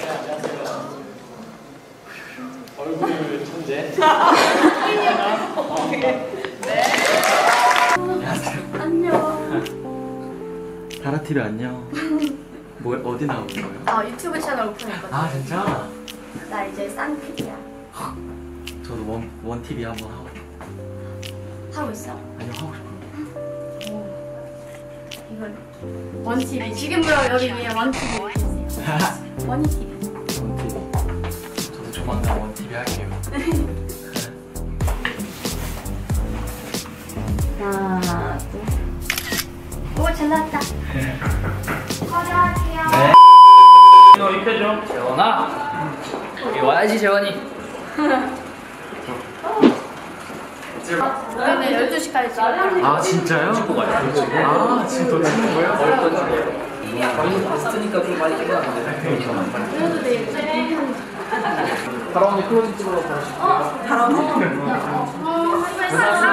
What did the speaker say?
얼굴 천재. 네. 안녕. 다라 TV 안녕. 뭐 어디 나오는 거예요? 아 유튜브 채널 오픈했거든. 아 진짜? 나 이제 쌍PD야. 저도 원 TV 한번 하고 있어? 아니요 하고 싶어요. 이걸 원TV 지금부터 여기 위에 원TV 해주세요. 원TV. 원 TV. 저도 조만간 원 TV 할게요. 하나, 둘. 오, 잘 나왔다. 꺼져할게요. 네. 너 입혀줘. 재원아. 여기 와야지 재원이. 우리는 12시까지 찍어. 아 진짜요? 찍고 가요. 아 지금 더 찍는 거예요? 뭘 던지고요? 저희는 봤으니까 좀 많이 찍어놨는데. 그래도 되게 다라 언니 클로징 찍으러 가시죠. 다라 언니?